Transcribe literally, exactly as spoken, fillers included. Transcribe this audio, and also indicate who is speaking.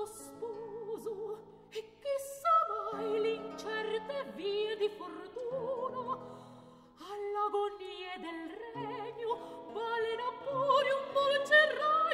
Speaker 1: amato sposo, e chissà mai l'incerte vie di fortuna all'agonie del regno valena pure un dolce raggio